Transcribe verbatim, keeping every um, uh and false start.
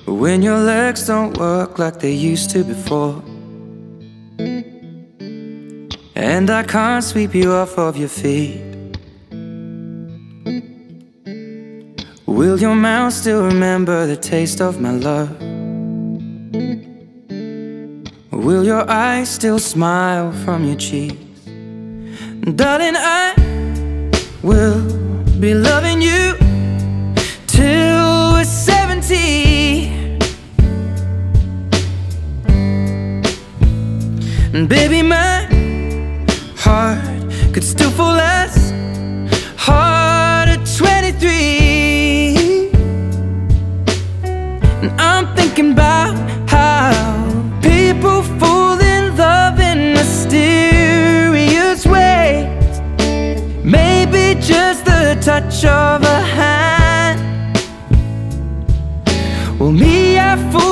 when your legs don't work like they used to before, and I can't sweep you off of your feet. Will your mouth still remember the taste of my love? Will your eyes still smile from your cheeks? Darling, I will be loving you till we're seventy. And baby, my heart could still fall as hard at twenty-three. And I'm thinking about how people fall in love in mysterious ways. Maybe just the touch of a hand. Well, me, I fall